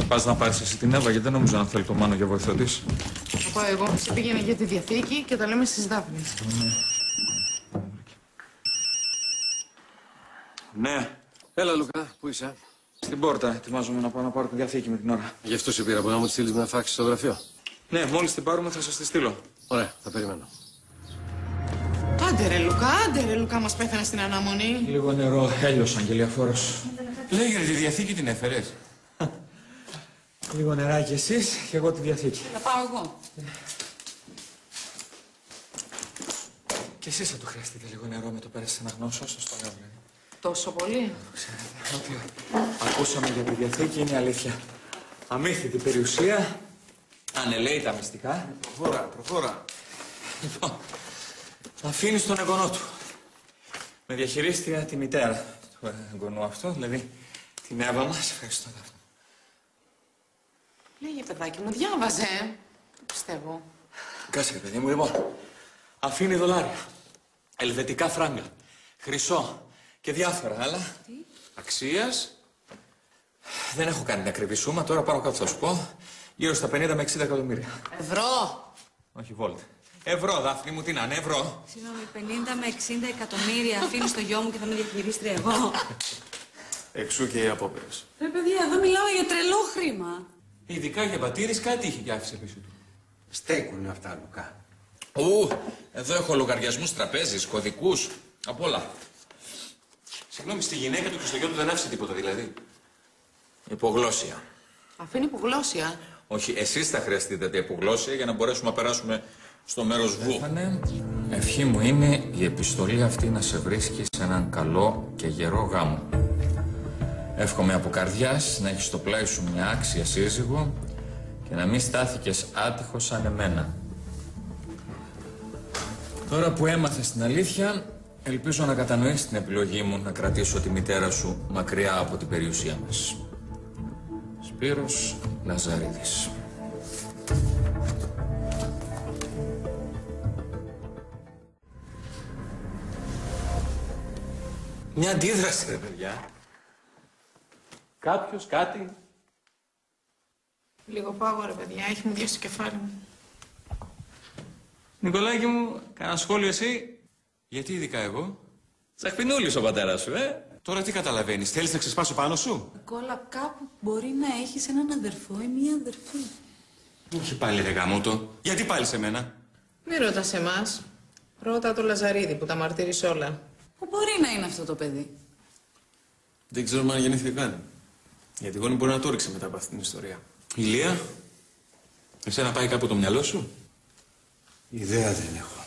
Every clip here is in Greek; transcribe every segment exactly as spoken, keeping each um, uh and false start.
Πας να πάρεις εσύ την Εύα, γιατί δεν νομίζω να θέλει το Μάνο για βοηθό της. Θα πάω εγώ. Σε πήγαινε για τη Διαθήκη και τα λέμε στις Δάφνες. Ναι. Έλα, Λουκά, πού είσαι? Στην πόρτα. Ετοιμάζομαι να πάω να πάρω τη Διαθήκη με την ώρα. Γι' αυτό σε πήρα, μπορεί να μου τη στείλεις μια φάξη στο γραφείο. Ναι, μόλις την πάρουμε θα σας τη στείλω. Ωραία, θα περιμένω. Άντε ρε Λουκά, άντε ρε Λουκά, μας πέθανε στην αναμονή. Λίγο νερό, έλειος, Αγγελιαφόρος. Λέει για τη Διαθήκη την έφερες. Λίγο νεράκι εσείς και εγώ τη Διαθήκη. Θα πάω εγώ. Και εσείς θα του χρειαστείτε λίγο νερό με το πέρασε αναγνώσω, σας το λέω. Τόσο πολύ. Ξέρετε, ό,τι ακούσαμε για τη Διαθήκη είναι αλήθεια. Αμύθιτη περιουσία, ανελαίητα μυστικά. Προχώρα, προχώρα. Λοιπόν, αφήνει τον εγγονό του. Με διαχειρίστρια τη μητέρα του εγγονού αυτού, δηλαδή την Εύα μας. Ευχαριστώ, Δάφνη. Λέγε παιδάκι μου, διάβαζε. Το πιστεύω. Κάτσε, παιδί μου, λοιπόν. Αφήνει δολάρια, ελβετικά φράγκα, χρυσό και διάφορα άλλα. Τι? Αξίας. Δεν έχω κάνει την ακριβή σούμα, τώρα πάνω κάτω θα σου πω. Γύρω στα πενήντα με εξήντα εκατομμύρια. Ευρώ. Όχι, βόλτ. Ευρώ, Δάφνη μου, τι να είναι, ευρώ. Συγγνώμη, πενήντα με εξήντα εκατομμύρια αφήνει στο γιο μου και θα με διαχειρίστρια εγώ. Εξού και οι απόπειρες. Ρε παιδιά, εδώ μιλάμε για τρελό χρήμα. Ειδικά για πατήρης κάτι είχε και άφησε πίσω του. Στέκουνε αυτά, Λουκά. Ου, εδώ έχω λογαριασμούς τραπέζης, κωδικούς, απ' όλα. Συγγνώμη, στη γυναίκα του και στο γιο του δεν άφησε τίποτα δηλαδή. Υπογλώσια. Αφήνει υπογλώσια. Όχι, εσείς θα χρειαστείτε τα υπογλώσια για να μπορέσουμε να περάσουμε στο μέρος Β. Στέφανε, ευχή μου είναι η επιστολή αυτή να σε βρίσκει σε έναν καλό και γερό γάμο. Εύχομαι από καρδιάς να έχεις στο πλάι σου μια άξια σύζυγο και να μην στάθηκες άτυχος σαν εμένα. Τώρα που έμαθες την αλήθεια, ελπίζω να κατανοήσεις την επιλογή μου να κρατήσω τη μητέρα σου μακριά από την περιουσία μας. Σπύρος Λαζαρίδης. Μια αντίδραση, ρε παιδιά. Κάποιος, κάτι. Λίγο πάγο ρε παιδιά, έχει μου διάσει το κεφάλι μου. Νικολάκη μου, κανένα σχόλιο εσύ? Γιατί ειδικά εγώ? Τσαχπινούλης ο πατέρας σου, ε? Τώρα τι καταλαβαίνεις, θέλεις να ξεσπάσω πάνω σου? Κόλλα, κάπου μπορεί να έχεις έναν αδερφό ή μία αδερφή. Όχι πάλι ρε γαμώτο. Γιατί πάλι σε μένα? Μην ρωτάς εμάς. Ρώτα το Λαζαρίδη που τα μαρτύρησε όλα. Πού μπορεί να είναι αυτό το παιδί? Δεν ξέρω αν γεννήθηκε καν. Γιατί η γόνη μπορεί να το ρίξει μετά από αυτή την ιστορία. Ηλία, εσένα πάει κάπου το μυαλό σου? Ιδέα δεν έχω.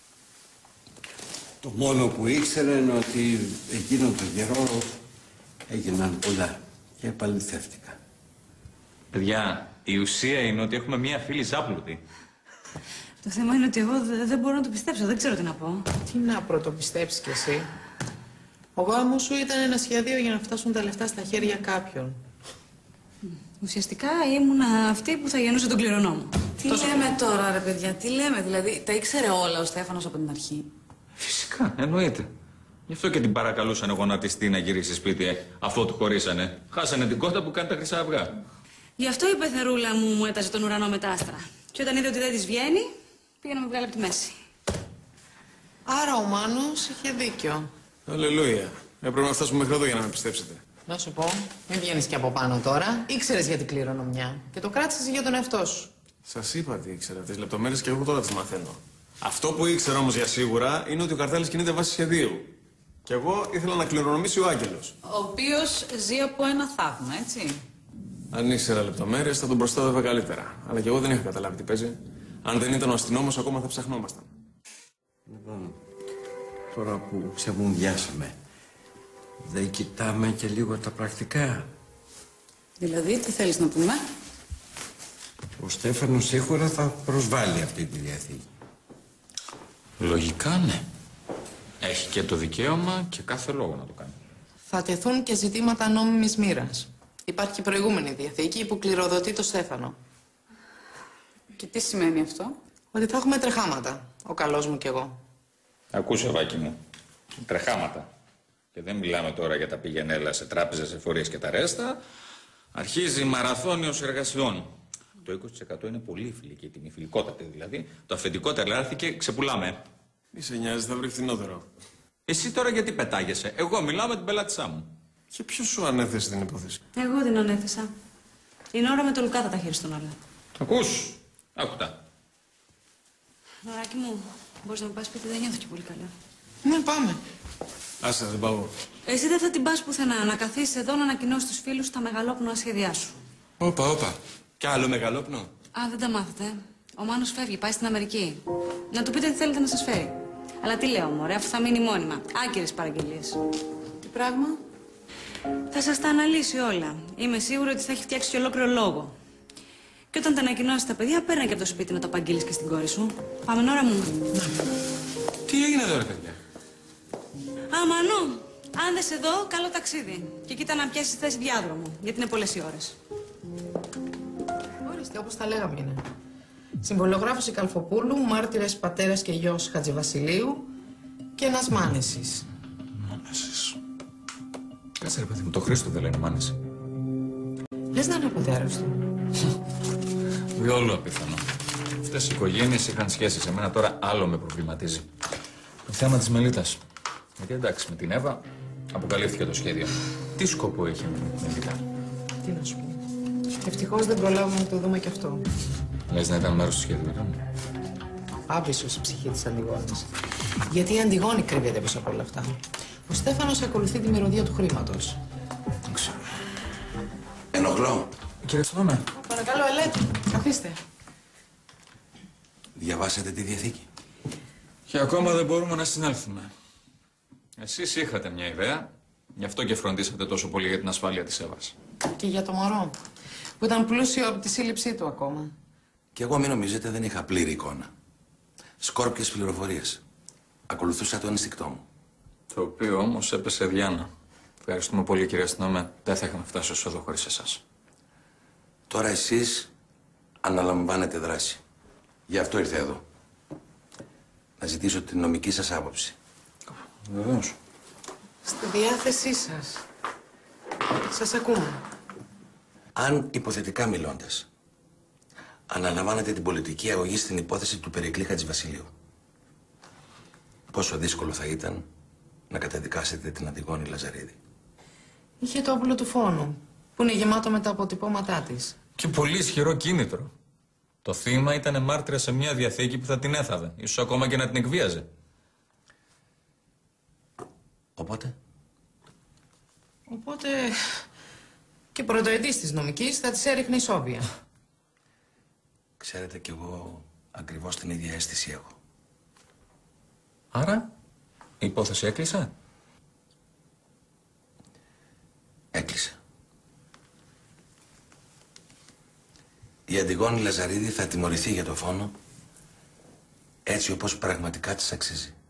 Το μόνο που ήξερα είναι ότι εκείνο τον καιρό έγιναν πολλά και επαληθεύτηκα. Παιδιά, η ουσία είναι ότι έχουμε μία φίλη ζάπλουτη. Το θέμα είναι ότι εγώ δε- δεν μπορώ να το πιστέψω, δεν ξέρω τι να πω. Τι να πρωτοπιστέψεις κι εσύ. Ο γάμος σου ήταν ένα σχέδιο για να φτάσουν τα λεφτά στα χέρια κάποιον. Ουσιαστικά ήμουν αυτή που θα γεννούσε τον κληρονόμο. Τι Τόσο- λέμε τώρα, ρε παιδιά, τι λέμε, δηλαδή τα ήξερε όλα ο Στέφανος από την αρχή. Φυσικά, εννοείται. Γι' αυτό και την παρακαλούσαν γονατιστή να γυρίσει σπίτι, ε, αφού του χωρίσανε. Χάσανε την κότα που κάνει τα χρυσά αυγά. Γι' αυτό η πεθερούλα μου μου έταζε τον ουρανό με τα άστρα. Και όταν είδε ότι δεν της βγαίνει, πήγε να με βγάλει από τη μέση. Άρα ο Μάνος είχε δίκιο. Αλληλούια. Έπρεπε να φτάσουμε μέχρι εδώ για να με πιστέψετε. Να σου πω, μην βγαίνεις και από πάνω τώρα. Ήξερες για την κληρονομιά και το κράτησες για τον εαυτό σου. Σας είπα τι ήξερα. Τις λεπτομέρειες και εγώ τώρα τις μαθαίνω. Αυτό που ήξερα όμως για σίγουρα είναι ότι ο καρτέλης κινείται βάσει σχεδίου. Και εγώ ήθελα να κληρονομήσει ο Άγγελος. Ο οποίος ζει από ένα θαύμα, έτσι. Αν ήξερα λεπτομέρειες θα τον προστάτευα καλύτερα. Αλλά και εγώ δεν είχα καταλάβει τι παίζει. Αν δεν ήταν ο αστυνόμος, ακόμα θα ψαχνόμασταν. Λοιπόν, τώρα που ξεμουνδιάσαμε, δεν κοιτάμε και λίγο τα πρακτικά. Δηλαδή, τι θέλεις να πούμε? Ο Στέφανος σίγουρα θα προσβάλλει αυτή τη διαθήκη. Λογικά ναι. Έχει και το δικαίωμα και κάθε λόγο να το κάνει. Θα τεθούν και ζητήματα νόμιμης μοίρας. Υπάρχει προηγούμενη διαθήκη που κληροδοτεί το Στέφανο. Και τι σημαίνει αυτό? Ότι θα έχουμε τρεχάματα. Ο καλός μου κι εγώ. Ακούσε, Βάκη μου. Τρεχάματα. Και δεν μιλάμε τώρα για τα πηγενέλα σε τράπεζες, εφορίες και τα ρέστα, Αρχίζει μαραθώνιος εργασιών. Το είκοσι τοις εκατό είναι πολύ φιλική τιμή, φιλικότατη δηλαδή. Το αφεντικό τελειώθηκε, ξεπουλάμε. Μη σε νοιάζει, θα βρει φθηνότερο. Εσύ τώρα γιατί πετάγεσαι? Εγώ μιλάω με την πελάτησά μου. Και ποιος σου ανέθεσε την υπόθεση? Εγώ την ανέθεσα. Είναι ώρα με το Λουκά θα τα χειριστούν όλα. Ακούς? Άκουτα. Νωράκι μου, μπορείς να με πας σπίτι, δεν νιώθω και πολύ καλά. Ναι, πάμε. Άσε, δεν πάω. Εσύ δεν θα την πας πουθενά. Να καθίσεις εδώ να ανακοινώσεις στους φίλους τα μεγαλόπνοα σχέδιά σου. Όπα, όπα. Κι άλλο μεγαλόπνο. Α, δεν τα μάθετε. Ο Μάνος φεύγει, πάει στην Αμερική. Να του πείτε τι θέλετε να σας φέρει. Αλλά τι λέω, μωρέ, αφού θα μείνει μόνιμα. Άκυρες παραγγελίες. Τι πράγμα? Θα σας τα αναλύσει όλα. Είμαι σίγουρη ότι θα έχει φτιάξει και ολόκληρο λόγο. Και όταν τα ανακοινώσεις τα παιδιά, παίρνει και από το σπίτι να τα απαγγείλεις και στην κόρη σου. Πάμε, Νώρα μου. Τι έγινε εδώ, ρε παιδιά? Α, Μανώ, αν δεν σε δω, καλό ταξίδι. Και κοίτα να πιάσεις θέση διάδρομου, γιατί είναι πολλές οι ώρες. Ορίστε, όπως τα λέγαμε είναι. Συμβολογράφος η Καλφοπούλου, μάρτυρες πατέρας και γιος Χατζηβασιλείου και ένας Μάνεσης. Μάνεσης. Κάτσε ρε παιδί μου, το Χρήστο δεν λένε Μάνεση. Λες να είναι ο πατέρας του? Διόλου απίθανο. Αυτές οι οικογένειες είχαν σχέσεις. Εμένα τώρα άλλο με προβληματίζει. Το θέμα της Μελίτας. Γιατί εντάξει, με την Εύα αποκαλύφθηκε το σχέδιο. Τι σκοπό είχε με την Μελίτα? Τι να σου πω. Ευτυχώς δεν προλάβουμε να το δούμε κι αυτό. Λες να ήταν μέρος του σχέδιου, ήταν? Άβυσσος η ψυχή της Αντιγόνης. Γιατί η Αντιγόνη κρύβεται πίσω από όλα αυτά. Ο Στέφανος ακολουθεί τη μυρωδία του χρήματος. Δεν ξέρω. Ενοχλώ. Κύριε Στρόμε. Παρακαλώ, ελέτε. Καθίστε. Διαβάσατε τη Διαθήκη? Και ακόμα δεν μπορούμε να συνέλθουμε. Εσείς είχατε μια ιδέα, γι' αυτό και φροντίσατε τόσο πολύ για την ασφάλεια της Εύας. Και για το μωρό, που ήταν πλούσιο από τη σύλληψή του ακόμα. Κι εγώ μην νομίζετε δεν είχα πλήρη εικόνα. Σκόρπιες πληροφορίες. Ακολουθούσα το ένστικτό μου. Το οποίο όμως έπεσε διάνα. Ευχαριστούμε πολύ, κύριε αστυνομέ. Δεν θα είχαμε φτάσει ως εδώ χωρίς εσάς. Τώρα εσείς αναλαμβάνετε δράση. Γι' αυτό ήρθα εδώ. Να ζητήσω την νομική σας άποψη. Βεβαίως. Στη διάθεσή σας. Σας ακούμε. Αν υποθετικά μιλώντας, αναλαμβάνετε την πολιτική αγωγή στην υπόθεση του Περικλή Χατζηβασιλείου, πόσο δύσκολο θα ήταν να καταδικάσετε την Αντιγόνη Λαζαρίδη? Είχε το όπλο του φόνου, που είναι γεμάτο με τα αποτυπώματά της. Και πολύ ισχυρό κίνητρο. Το θύμα ήταν μάρτυρα σε μια διαθήκη που θα την έθαβε. Ίσως ακόμα και να την εκβίαζε. Οπότε? Οπότε και πρωτοετής της νομικής θα της έριχνε ισόβια. Ξέρετε κι εγώ ακριβώς την ίδια αίσθηση έχω. Άρα, η υπόθεση έκλεισε. Έκλεισε. Η Αντιγόνη Λαζαρίδη θα τιμωρηθεί για το φόνο έτσι όπως πραγματικά της αξίζει.